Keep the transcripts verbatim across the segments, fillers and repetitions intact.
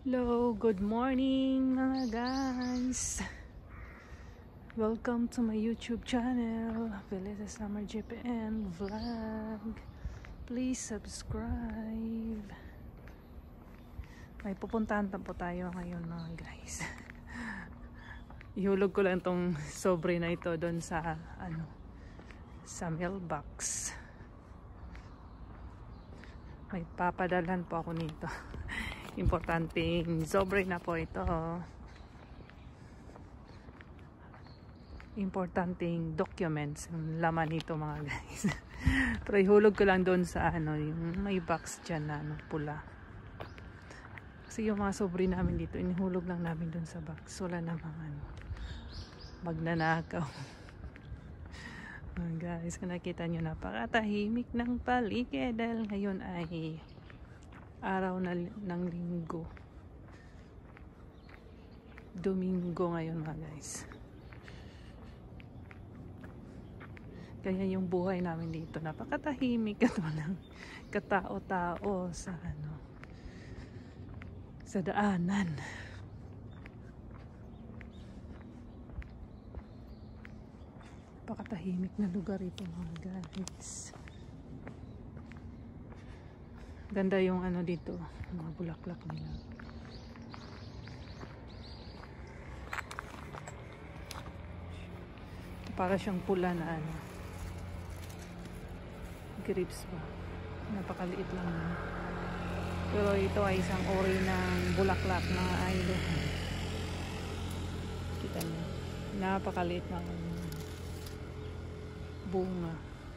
Hello, good morning mga guys. Welcome to my YouTube channel, Veleta Summer J P N Vlog. Please subscribe. May pupuntahan pa po tayo ngayon mga guys. Ihulog ko lang tong sobre na ito doon sa ano, sa mailbox. May papadalan po ako nito. Importanteng sobre na po ito. Importanteng documents yung laman nito mga guys. Pero ihulog ko lang doon sa ano, yung may box dyan na ano, pula. Kasi yung mga sobre namin dito, inihulog lang namin doon sa box. Wala namang ano, magnanakaw. Mga guys, kung nakita nyo, napakatahimik ng paligid dahil ngayon ay araw na ng linggo. Domingo ngayon mga guys. Kaya yung buhay namin dito napakatahimik at walang katao-tao sa ano, sa daanan. Napakatahimik na lugar ito mga guys. Ganda yung ano dito, mga bulaklak nila. Para siyang pula na ano, grapes ba? Napakaliit lang yun. Pero ito ay isang ori ng bulaklak na idol. Kita niyo, napakaliit ng bunga.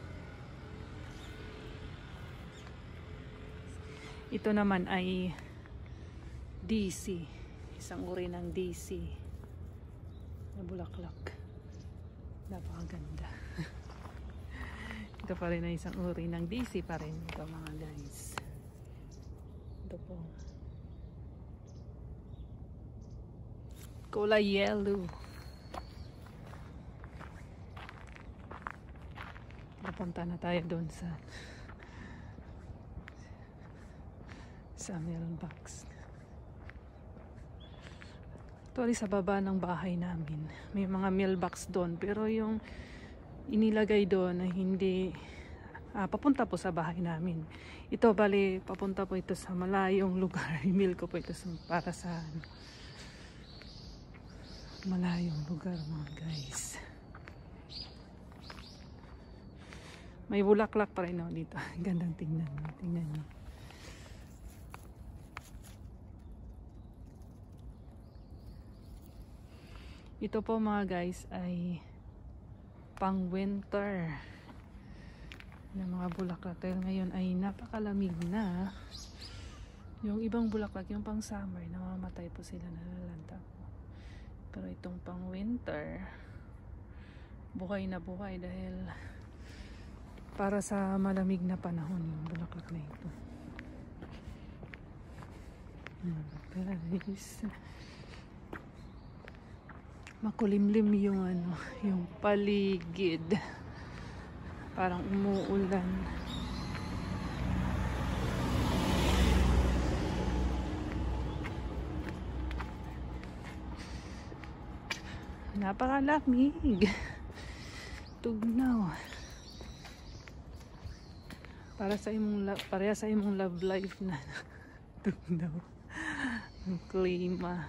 Ito naman ay D C, isang uri ng D C na bulaklak. Napakaganda. Ito pa rin ay isang uri ng D C pa rin ito mga guys. Ito po, kulay yellow. Napunta na tayo doon sa sa mailbox. Ito ay sa baba ng bahay namin. May mga mailbox doon, pero yung inilagay doon ay hindi ah, papunta po sa bahay namin. Ito bali papunta po ito sa malayong lugar. Email ko po ito para sa malayong lugar mga guys. May bulaklak pa rin ako dito. Gandang tingnan. Tingnan nyo. Ito po mga guys ay pang winter na mga bulaklak. Dahil ngayon ay napakalamig na. Yung ibang bulaklak, yung pang summer, namamatay po sila, nalalanta po. Pero itong pang winter, buhay na buhay dahil para sa malamig na panahon yung bulaklak na ito. Guys, makulimlim yung ano, yung paligid. Parang umuulan. Napakalamig. Tugnaw. Para sa imong pareha sa imong love life na tugnaw. Ang klima.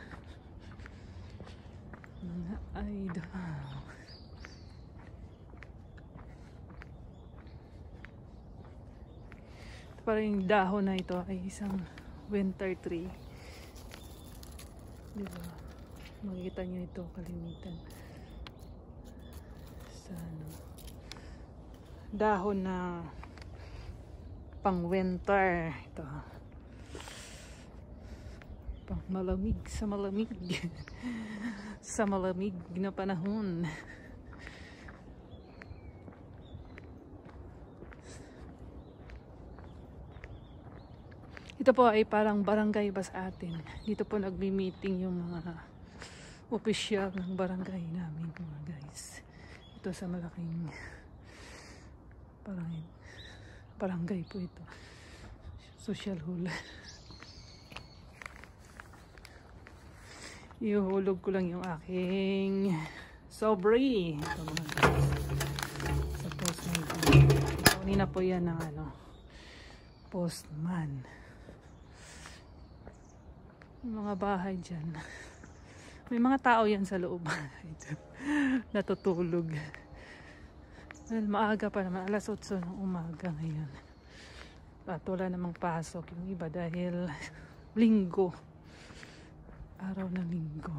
Mga idol. Parang yung dahon na ito ay isang winter tree. Diba? Makikita nyo ito kalimitan sa ano, dahon na pang winter. Ito pang malamig sa malamig. Sa malamig na panahon. Ito po ay parang barangay ba sa atin. Dito po nagmi-meeting yung mga opisyal ng barangay namin mga guys. Ito sa malaking parang barangay po ito. Social hall. Ihuhulog ko lang yung aking sobre. Ito mga guys. Sa postman. Kanina po yan ng ano, postman. Yung mga bahay dyan. May mga tao yan sa loob. Natutulog. Well, maaga pa naman. alas otso ng umaga ngayon. At wala namang pasok yung iba dahil linggo. Araw ng linggo.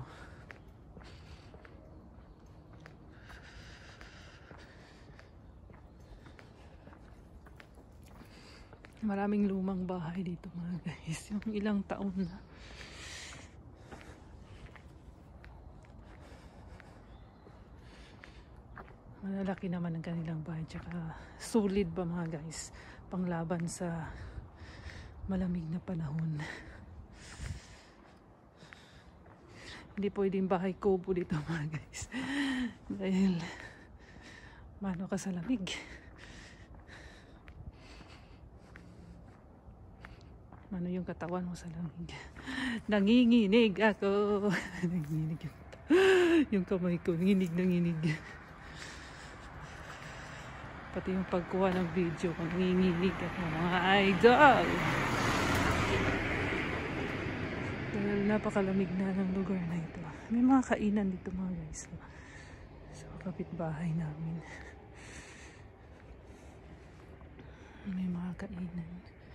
Maraming lumang bahay dito mga guys. Yung ilang taon na. Malalaki naman ang kanilang bahay. Tsaka solid ba mga guys. Panglaban sa malamig na panahon. Hindi pwedeng bahay kubo dito mga guys. Dahil mano ka sa lamig. Ano yung katawan mo sa lamig. Nanginginig ako. Nanginginig yung, yung kamay ko. Nanginig, nanginig. Pati yung pagkuha ng video. Nanginginig ako mga idol. Dahil napakalamig na ng lugar na ito. May mga kainan dito mga guys. Sa kapitbahay namin. May mga kainan.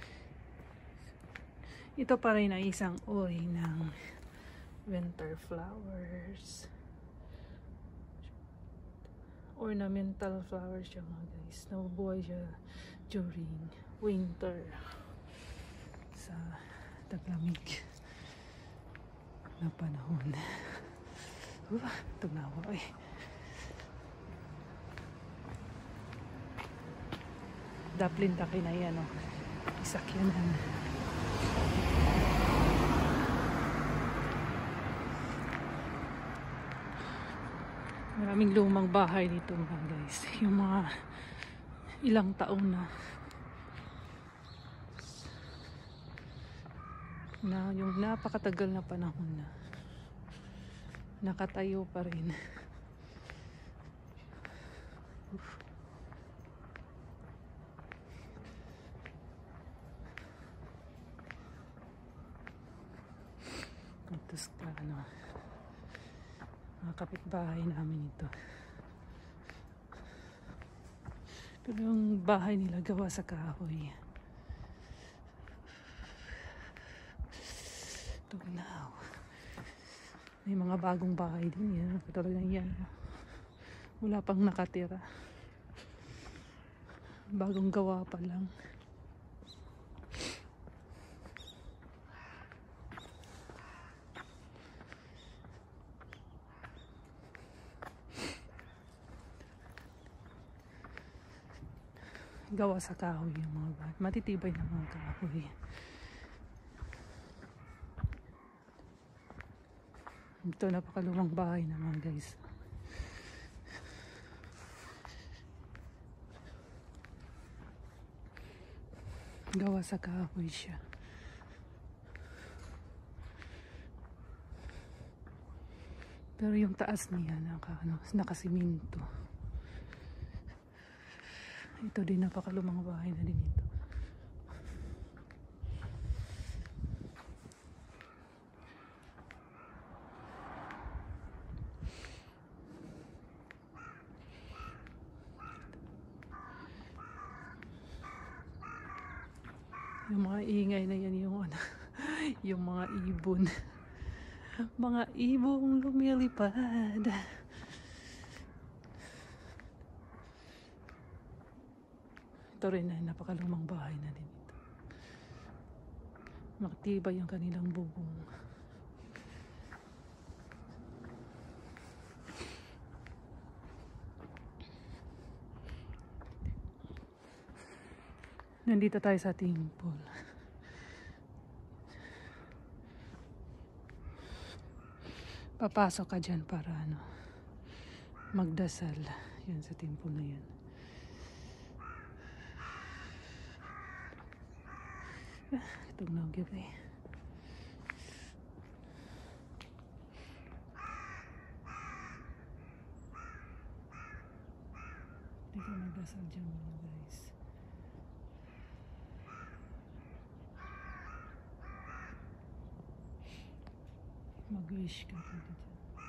Ito pa rin ay isang uri ng winter flowers. Ornamental flowers siya mga guys. Nabubuhay siya during winter. Sa taglamig na panahon. Uh, tugnawa eh. Daplin takay na yan o. Oh. Isakyanan. Maraming lumang bahay dito mga guys. Yung mga ilang taon na. Na yung napakatagal na panahon na. Nakatayo pa rin. Uf. Tapos ka ano. Mga kapitbahay namin ito. Pero yung bahay nila gawa sa kahoy. Tugnaw. May mga bagong bahay din yan. Talagang yan. Wala pang nakatira. Bagong gawa pa lang. Gawa sa kahoy yung mga bahay. Matitibay na mga kahoy. Ito napakalumang bahay naman guys. Gawa sa kahoy siya. Pero yung taas niya naka, ano, nakasiminto. Ito din napakalumang bahay na din ito. Yung mga ingay na yan yung ano, yung mga ibon. Mga ibong lumilipad. Ito rin ay napakalumang bahay na din ito. Makatibay yung kanilang bubong. Nandito tayo sa temple. Papasok ka dyan para ano, magdasal. Yan sa temple na yan. Tugnaw gyud eh. magdasal dyan mga guys. Mag-wish ka pwede dyan.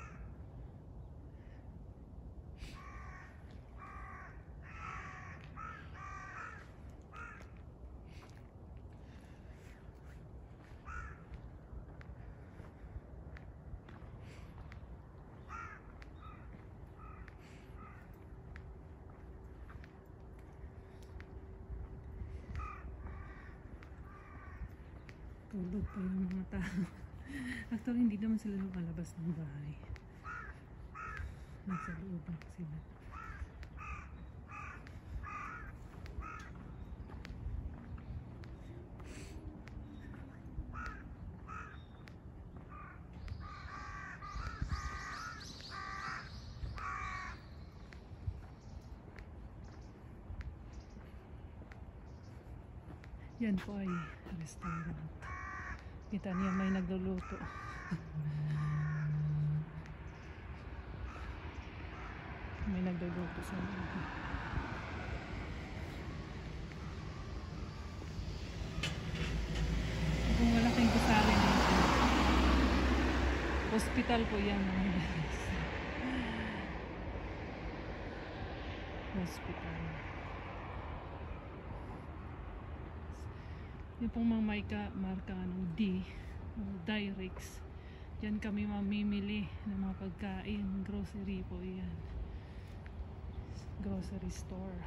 Tulog pa yung mga tao. Actually, hindi naman sila lumalabas ng bahay. Nasa loob lang sila. Yan po ay restaurant. Kita niyo may nagluluto. May nagluluto sa loob. Kung malaking gusali dito. Hospital po yan mga guys. Hospital. Yung pong mga marka, marka ng D, Direct. Diyan kami mamimili ng mga pagkain. Grocery po yan. Grocery store.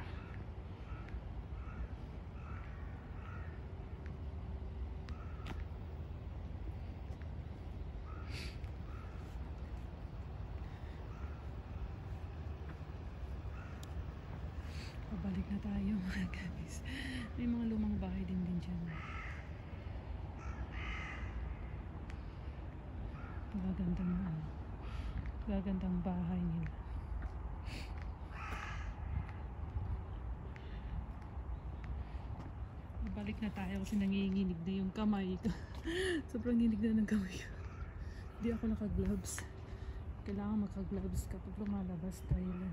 Pabalik na tayo mga guys. May mga lumang bahay din din dyan. Gagandang ano, gagandang bahay nila. Pabalik na tayo kasi nanginginig na yung kamay ko. Sobrang nginig na ng kamay ko. Hindi ako naka-gloves. Kailangan maka-gloves kapag lumalabas tayo lang.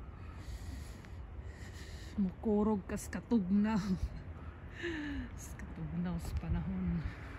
Mukurog kas katugnaw. Kas katugnaw sa panahon.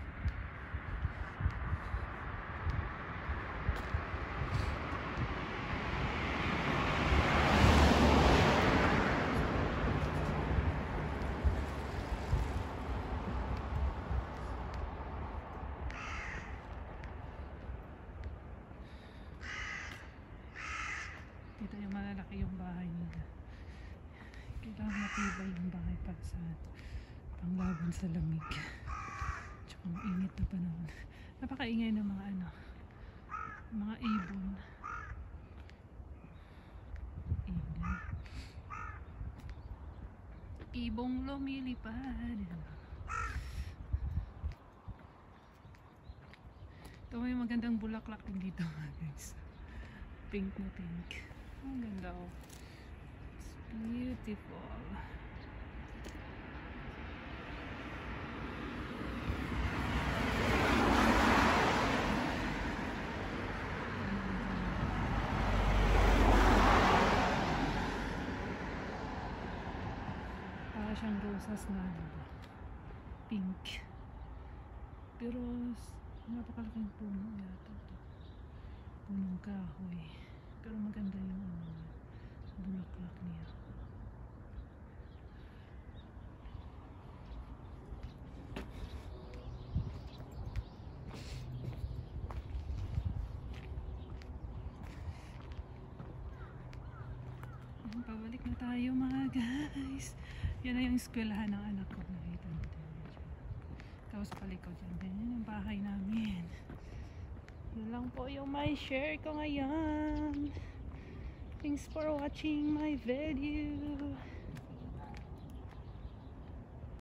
Kita yung malalaki yung bahay nila. Kailangan matibay yung bahay para sa panglaban sa lamig. Tsaka mainit na panahon. Napakaingay ng mga ano, mga ibon. Ingay. Ibong lumilipad. Ito may magandang bulaklak din dito guys. Pink na pink. Ang ganda oh. Beautiful. Para siyang rosas na pink. Pero napakalaking puno yata ito. Punong kahoy. Pero maganda yung ano, bulaklak niya. Pabalik na tayo mga guys. Yan na yung eskwelahan ng anak ko. Nakita mo din. Tapos palikod dyan. Yan yung bahay namin. Yun lang po yung may share ko ngayon. Thanks for watching my video.